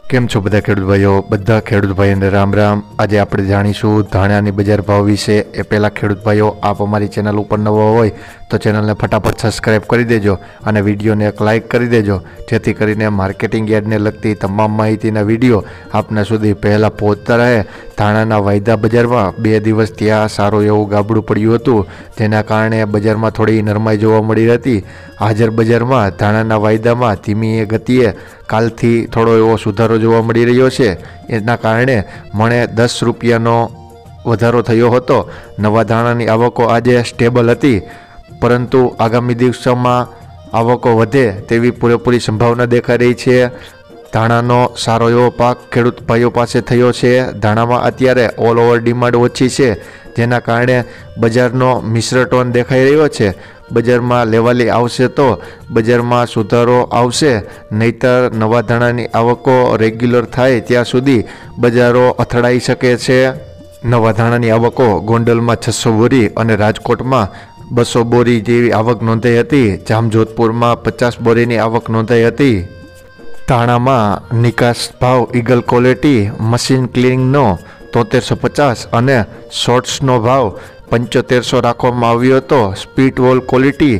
કેમ છો બધા ખેડૂત ભાઈઓ? બધા ખેડૂત ભાઈઓને રામ રામ। આજે આપણે જાણીશું ધાણાની બજાર ભાવ વિશે। એ પહેલાં ખેડૂત ભાઈઓ, આપ અમારી ચેનલ ઉપર નવો હોય તો ચેનલને ફટાફટ સબસ્ક્રાઈબ કરી દેજો અને વિડીયોને એક લાઇક કરી દેજો, જેથી કરીને માર્કેટિંગ યાર્ડને લગતી તમામ માહિતીના વિડીયો આપના સુધી પહેલાં પહોંચતા રહે। ધાણાના વાયદા બજારમાં 2 દિવસ ત્યાં સારું એવું ગાબડું પડ્યું હતું, જેના કારણે બજારમાં થોડી નરમાઈ જોવા મળી હતી। હાજર બજારમાં ધાણાના વાયદામાં ધીમી ગતિએ કાલથી થોડો એવો સુધારો જોવા મળી રહ્યો છે। એના કારણે મણે 10 રૂપિયાનો વધારો થયો હતો। નવા ધાણાની આવકો આજે સ્ટેબલ હતી, પરંતુ આગામી દિવસોમાં આવકો વધે તેવી પૂરેપૂરી સંભાવના દેખાઈ રહી છે। ધાણાનો સારો એવો પાક ખેડૂત ભાઈઓ પાસે થયો છે। ધાણામાં અત્યારે ઓલ ઓવર ડિમાન્ડ ઓછી છે, જેના કારણે બજારનો મિશ્ર ટોન દેખાઈ રહ્યો છે। બજારમાં લેવાલી આવશે તો બજારમાં સુધારો આવશે, નહીતર નવા ધાણાની આવકો રેગ્યુલર થાય ત્યાં સુધી બજારો અથડાઈ શકે છે। નવા ધાણાની આવકો ગોંડલમાં 600 બોરી અને રાજકોટમાં 200 બોરી જેવી આવક નોંધાઈ હતી। જામજોધપુરમાં 50 બોરીની આવક નોંધાઈ હતી। ધાણામાં નિકાસ ભાવ ઈગલ ક્વોલિટી મશીન ક્લીનિંગનો 7350 અને શોર્ટ્સનો ભાવ 7500 રાખવામાં આવ્યો હતો। સ્પીટ વોલ ક્વોલિટી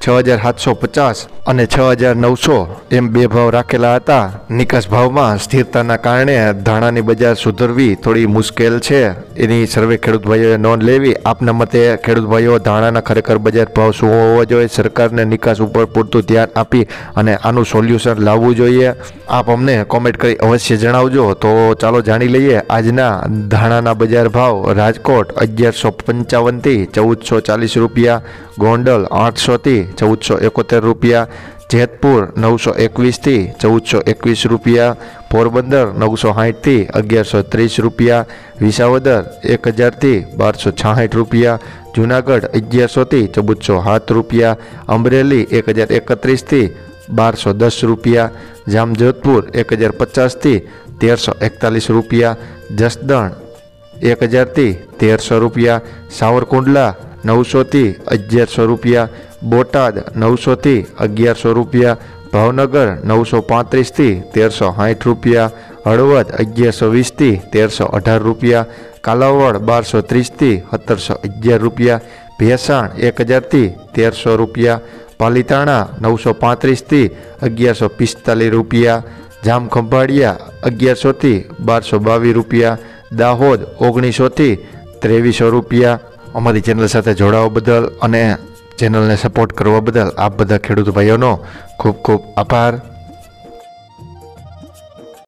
6750 અને 6900 એમ 2 ભાવ રાખેલા હતા। નિકાસ ભાવમાં સ્થિરતાના કારણે ધાણાની બજાર સુધરવી થોડી મુશ્કેલ છે, એની સર્વે ખેડૂત ભાઈઓએ નોંધ લેવી। આપના મતે ખેડૂત ભાઈઓ, ધાણાના ખરેખર બજાર ભાવ શું હોવો જોઈએ? સરકારને નિકાસ ઉપર પૂરતું ધ્યાન આપી અને આનું સોલ્યુશન લાવવું જોઈએ? આપ અમને કોમેન્ટ કરી અવશ્ય જણાવજો। તો ચાલો જાણી લઈએ આજના ધાણાના બજાર ભાવ। રાજકોટ 1155 થી 1440 રૂપિયા, ગોંડલ 800 થી 1471 રૂપિયા, જેતપુર 921 થી 1421 રૂપિયા, પોરબંદર 960 થી 1130 રૂપિયા, વિસાવદર 1000 થી 1266 રૂપિયા, જુનાગઢ 1100 થી 1407 રૂપિયા, અમરેલી 1031 થી 1210 રૂપિયા, જામજોધપુર 1050 થી 1341 રૂપિયા, જસદણ 1000 થી 1300 રૂપિયા, સાવરકુંડલા 900 થી 1100 રૂપિયા, બોટાદ 900 થી 1100 રૂપિયા, ભાવનગર 935 થી 1360 રૂપિયા, હળવદ 1120 થી 1318 રૂપિયા, કાલાવડ 1230 થી 1711 રૂપિયા, ભેસાણ 1000 થી 1300 રૂપિયા, પાલીતાણા 935 થી 1145 રૂપિયા, જામખંભાળિયા 1100 થી 1222 રૂપિયા, દાહોદ 1900 થી 2300 રૂપિયા। અમારી ચેનલ સાથે જોડાવા બદલ અને ચેનલને સપોર્ટ કરવા બદલ આપ બધા ખેડૂત ભાઈઓનો ખૂબ ખૂબ આભાર।